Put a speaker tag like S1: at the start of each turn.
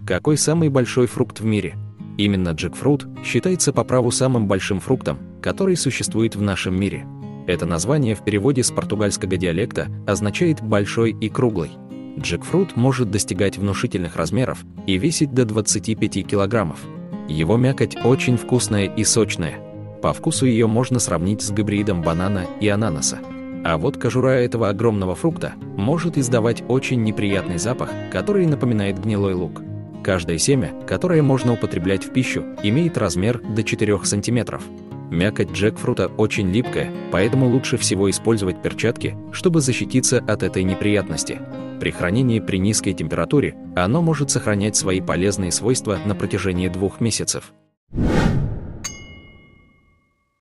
S1: Какой самый большой фрукт в мире? Именно джекфрут считается по праву самым большим фруктом, который существует в нашем мире. Это название в переводе с португальского диалекта означает «большой и круглый». Джекфрут может достигать внушительных размеров и весить до 25 килограммов. Его мякоть очень вкусная и сочная. По вкусу ее можно сравнить с гибридом банана и ананаса. А вот кожура этого огромного фрукта может издавать очень неприятный запах, который напоминает гнилой лук. Каждое семя, которое можно употреблять в пищу, имеет размер до 4 сантиметров. Мякоть джекфрута очень липкая, поэтому лучше всего использовать перчатки, чтобы защититься от этой неприятности. При хранении при низкой температуре оно может сохранять свои полезные свойства на протяжении 2 месяцев.